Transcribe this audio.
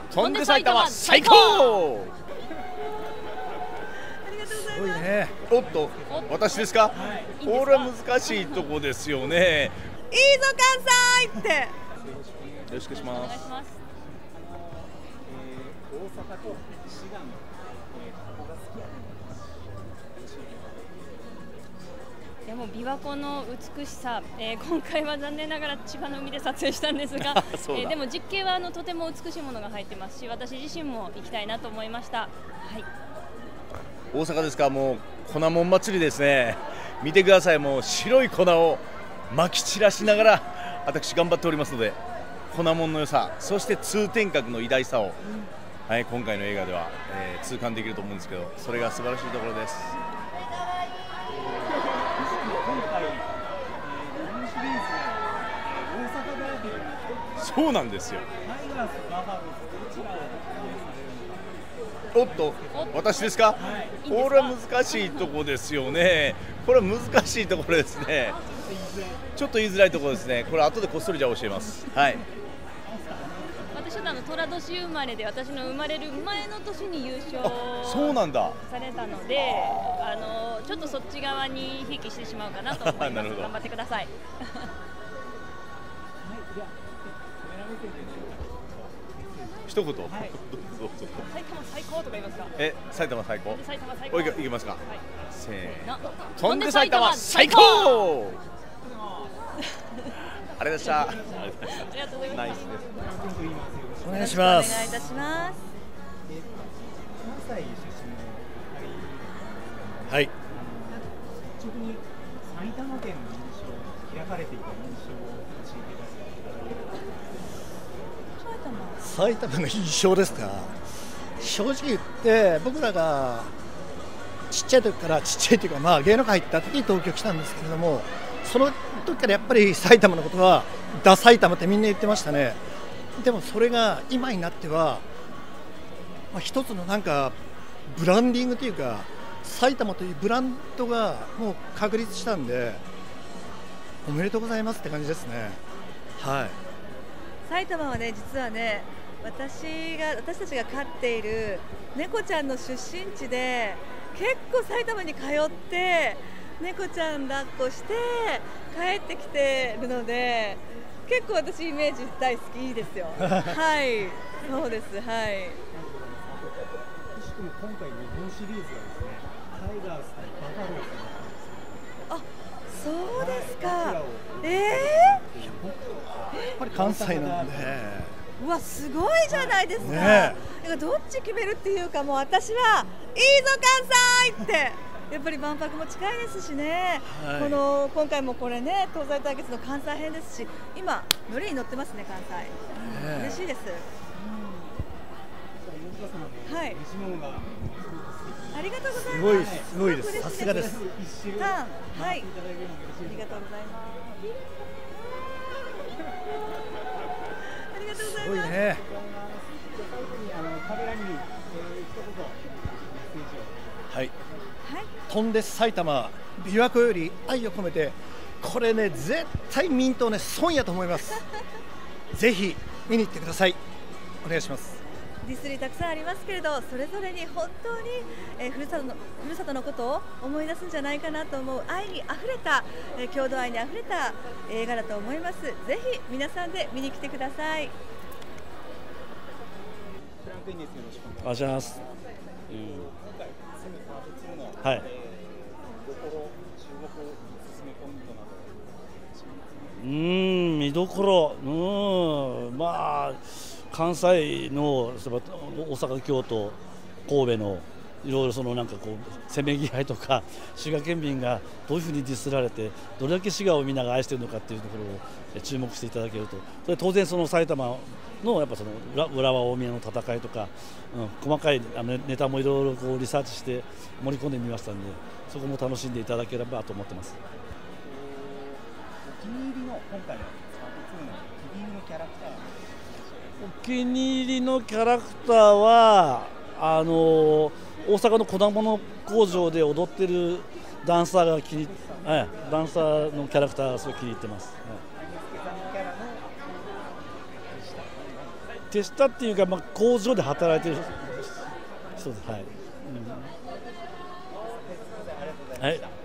飛んで埼玉最高。 すごいね。 おっと、私ですか。これは難しいとこですよね。 いいぞ関西って。 よろしくお願いします。 大阪と滋賀のここが好きやね。 でも琵琶湖の美しさ、今回は残念ながら千葉の海で撮影したんですが、でも実景はとても美しいものが入ってますし、私自身も行きたいなと思いました。はい。 大阪ですか。もう粉もん祭りですね。見てください。もう白い粉をまき散らしながら私頑張っておりますので、粉もんの良さ、そして通天閣の偉大さを、はい、今回の映画では、痛感できると思うんですけど、それが素晴らしいところです。そうなんですよ。おっと、私ですか。これは難しいところですよね。これは難しいところですね。ちょっと言いづらいところですね。これ後でこっそりじゃ教えます。はい。 私は寅年生まれで、私の生まれる前の年に優勝そうなんだされたので、ちょっとそっち側にひいきしてしまうかなと思います。頑張ってください。 一言。 埼玉最高とか言いますか。 埼玉最高。 埼玉最高。 いきますか。せーの。 飛んで埼玉最高。 ありがとうございました。 ありがとうございます。ナイスです。 お願いします。 お願いいたします。 はい。 率直に埼玉県の印象、開かれていた印象を教えてください。 埼玉の印象ですか。正直言って僕らがちっちゃい時からちっちゃいというか、まあ芸能界入った時に東京来たんですけれども、その時からやっぱり埼玉のことはダ埼玉ってみんな言ってましたね。でもそれが今になっては、一つのなんかブランディングというか、埼玉というブランドがもう確立したんで、おめでとうございますって感じですね。はい。 埼玉はね、実はね、私たちが飼っている猫ちゃんの出身地で、結構埼玉に通って猫ちゃん抱っこして帰ってきてるので、結構私イメージ大好きですよ。はい、そうです。はい。 しかも今回日本シリーズがですね、タイガース対バファローズになったんですよ。 あ、そうですか。 やっぱり関西なんで。 うわ、すごいじゃないですか。 ね、 だからどっち決めるっていうか、もう私はいいぞ関西って。やっぱり万博も近いですしね、はい、今回もこれね、東西対決の関西編ですし、今、乗りに乗ってますね、関西。嬉しいです。はい。ありがとうございます。 すごいです。さすがです。 はい。ありがとうございます。ありがとうございます。 すごいね。 カメラに一言メッセージを。 はい。飛んで埼玉、琵琶湖より愛を込めて、これね、絶対民党ね、損やと思います。ぜひ見に行ってください。お願いします。 ディスリーたくさんありますけれど、それぞれに本当に、ふるさとのことを思い出すんじゃないかなと思う愛にあふれた、郷土愛にあふれた映画だと思います。ぜひ皆さんで見に来てください。 お願いします。はい。見どころ、まあ関西の大阪、京都、神戸のいろいろなんかこうせめぎ合いとか、滋賀県民がどういうふうにディスられて、どれだけ滋賀をみんなが愛しているのかっていうところを注目していただけると、それ当然埼玉のやっぱ浦和大宮の戦いとか、細かいネタもいろいろこうリサーチして盛り込んでみましたんで、そこも楽しんでいただければと思ってます。 お気に入りの今回のスタート2のお気に入りのキャラクター。 お気に入りのキャラクターは大阪の粉物工場で踊ってるダンサーがダンサーのキャラクターがすごい気に入ってます。 手下っていうか、まあ、工場で働いてる人です。はい、はい